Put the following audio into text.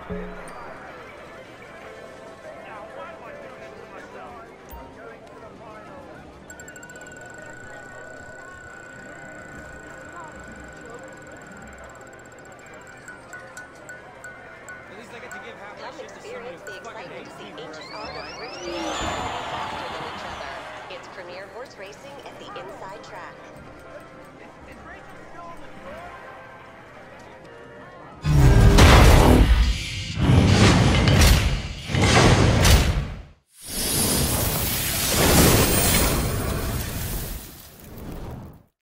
Come experience the excitement of the ancient art of bridge racing faster than each other. It's premier horse racing at the Inside Track.